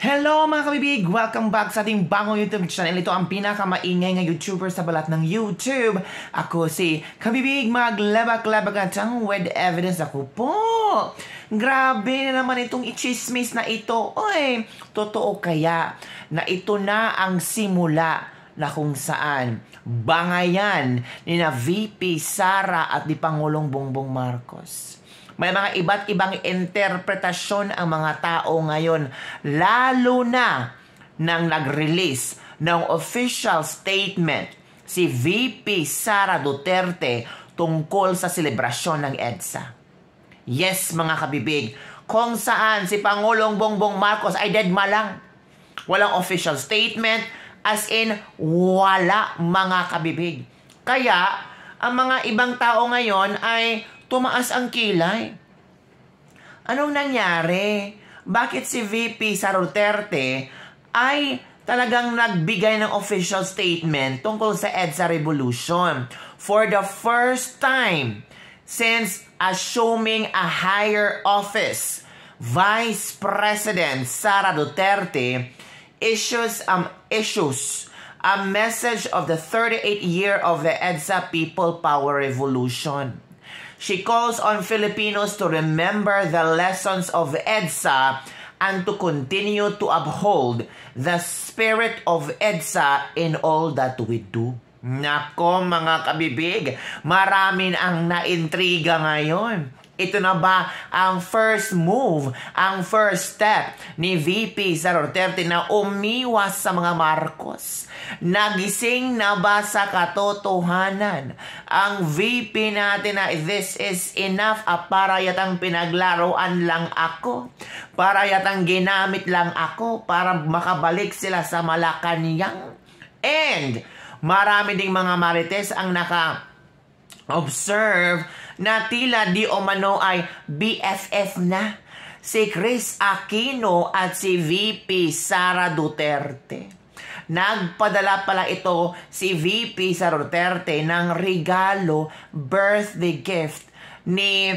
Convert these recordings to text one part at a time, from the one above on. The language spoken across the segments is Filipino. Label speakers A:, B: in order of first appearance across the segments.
A: Hello mga kabibig! Welcome back sa ating bagong YouTube channel. Ito ang pinakamaingay nga YouTuber sa balat ng YouTube. Ako si Kabibig maglabak-labak at ang with evidence ako po. Grabe na naman itong ichismis na ito. Oy, totoo kaya na ito na ang simula na kung saan bangayan ni na VP Sara at ni Pangulong Bongbong Marcos. May mga iba't ibang interpretasyon ang mga tao ngayon, lalo na nang nag-release ng official statement si VP Sara Duterte tungkol sa selebrasyon ng EDSA. Yes, mga kabibig, kung saan si Pangulong Bongbong Marcos ay deadma lang. Walang official statement, as in wala, mga kabibig. Kaya, ang mga ibang tao ngayon ay tumaas ang kilay. Anong nangyari? Bakit si VP Sara Duterte ay talagang nagbigay ng official statement tungkol sa EDSA Revolution for the first time since assuming a higher office? Vice President Sara Duterte issues a message of the 38th year of the EDSA People Power Revolution. She calls on Filipinos to remember the lessons of EDSA and to continue to uphold the spirit of EDSA in all that we do. Nako mga kabibig, maraming ang naintriga ngayon. Ito na ba ang first move, ang first step ni VP Sara Duterte na umiwas sa mga Marcos? Nagising na ba sa katotohanan ang VP natin na this is enough, para yatang pinaglaruan lang ako, para yatang ginamit lang ako para makabalik sila sa Malacanang? And marami ding mga marites ang naka-observe na tila di umano ay BFF na si Chris Aquino at si VP Sara Duterte. Nagpadala pala ito si VP Sara Duterte ng regalo, birthday gift ni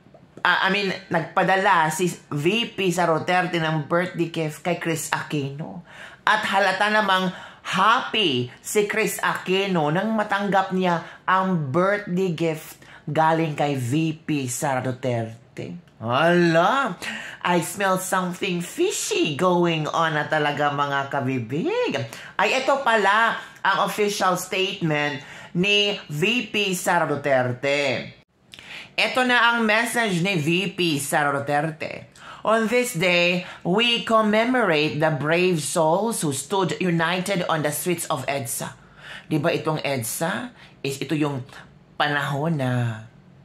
A: nagpadala si VP Sara Duterte ng birthday gift kay Chris Aquino. At halata namang happy si Chris Aquino nang matanggap niya ang birthday gift galing kay VP Sara Duterte. Hala, I smell something fishy going on na talaga, mga kabibig. Ay, ito pala ang official statement ni VP Sara Duterte. Ito na ang message ni VP Sara Duterte. On this day, we commemorate the brave souls who stood united on the streets of EDSA. Diba itong EDSA? Ito yung panahon na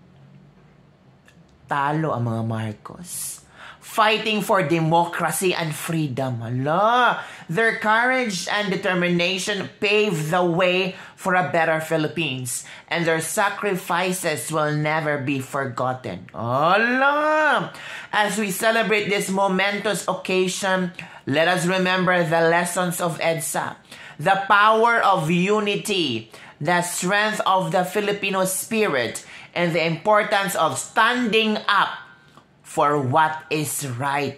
A: talo ang mga Marcos. Fighting for democracy and freedom. Hala, their courage and determination paved the way for a better Philippines, and their sacrifices will never be forgotten. Hala, as we celebrate this momentous occasion, let us remember the lessons of EDSA, the power of unity, the strength of the Filipino spirit, and the importance of standing up for what is right.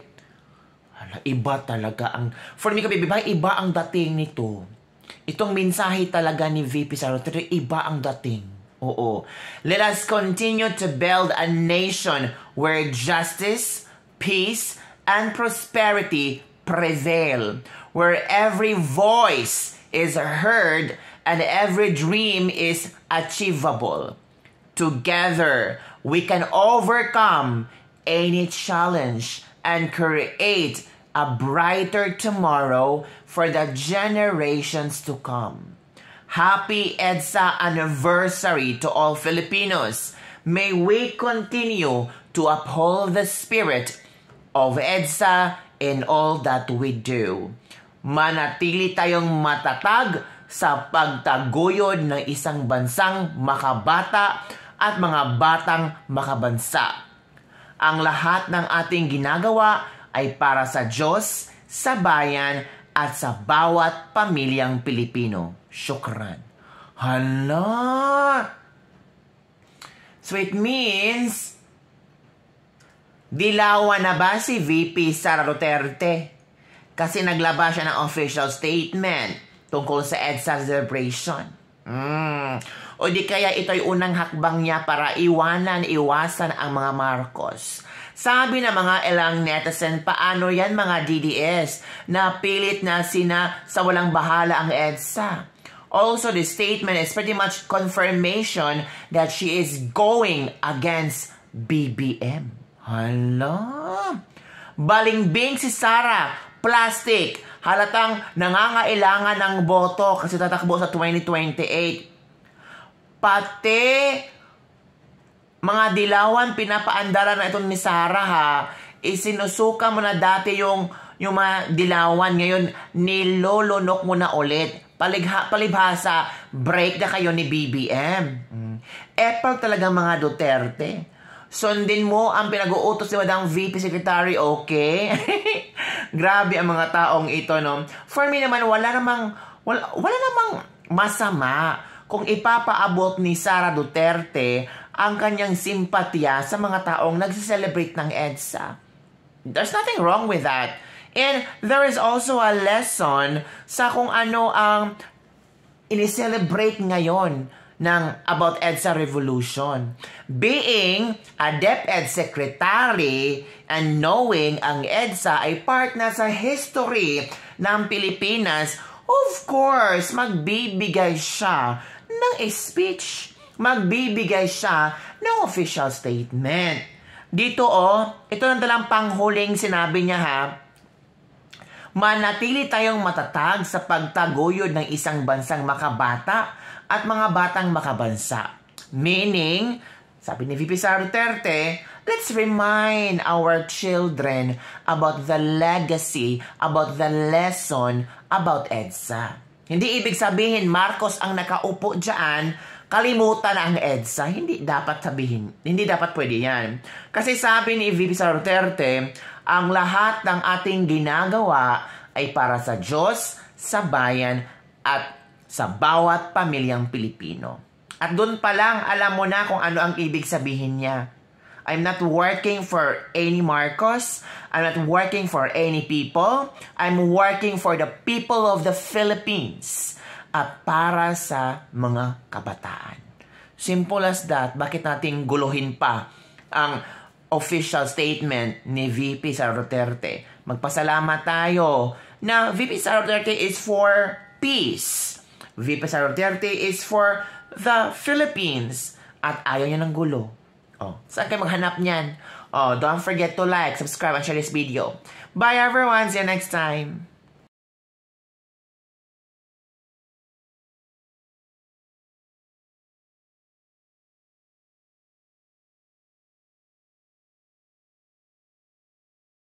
A: Iba talaga ang, for me kabibig, iba ang dating nito. Itong mensahe talaga ni VP Sara Duterte, iba ang dating. Oo. Let us continue to build a nation where justice, peace, and prosperity prevail, where every voice is heard and every dream is achievable. Together, we can overcome any challenge and create a brighter tomorrow for the generations to come. Happy EDSA anniversary to all Filipinos. May we continue to uphold the spirit of EDSA in all that we do. Manatili tayong matatag sa pagtaguyod ng isang bansang makabata at mga batang makabansa. Ang lahat ng ating ginagawa ay para sa Diyos, sa bayan, at sa bawat pamilyang Pilipino. Syukran. Hala! So it means, dilawan na ba si VP Sara Duterte? Kasi naglabas siya ng official statement tungkol sa EDSA celebration. O di kaya ito'y unang hakbang niya para iwasan ang mga Marcos. Sabi ng mga ilang netizen, paano yan mga DDS? Napilit na sina sa walang bahala ang EDSA. Also, the statement is pretty much confirmation that she is going against BBM. Hala! Balingbing si Sara, plastic, halatang nangangailangan ng boto kasi tatakbo sa 2028. Pati mga dilawan pinapaandara na ito ni Sara ha, isinusuka mo na dati yung mga dilawan, ngayon nilolonok mo na ulit. Palibhasa, break na kayo ni BBM. Epal talaga mga Duterte. Sundin mo ang pinag-uutos ni Madam VP Secretary, okay? Grabe ang mga taong ito, no? For me naman, wala namang masama kung ipapaabot ni Sara Duterte ang kanyang simpatya sa mga taong nagse-celebrate ng EDSA. There's nothing wrong with that. And there is also a lesson sa kung ano ang ini-celebrate ngayon ng about EDSA Revolution. Being a DepEd Secretary and knowing ang EDSA ay part na sa history ng Pilipinas, of course, magbibigay siya ng speech. Magbibigay siya ng official statement. Dito ito na talang panghuling sinabi niya ha, manatili tayong matatag sa pagtaguyod ng isang bansang makabata at mga batang makabansa. Meaning, sabi ni VP Sara Duterte, let's remind our children about the legacy, about the lesson about EDSA. Hindi ibig sabihin Marcos ang nakaupo dyan, kalimutan na ang EDSA. Hindi dapat sabihin. Hindi dapat pwede yan. Kasi sabi ni VP Sara Duterte, ang lahat ng ating ginagawa ay para sa Diyos, sa bayan, at sa bawat pamilyang Pilipino. At doon pa lang, alam mo na kung ano ang ibig sabihin niya. I'm not working for any Marcos. I'm not working for any people. I'm working for the people of the Philippines. At para sa mga kabataan. Simple as that. Bakit natin guluhin pa ang official statement ni VP Sara Duterte? Magpasalamat tayo na VP Sara Duterte is for peace. VP Sara Duterte is for the Philippines. At ayaw niya ng gulo. Saan kayo maghanap niyan? Don't forget to like, subscribe, and share this video. Bye everyone! See you next time!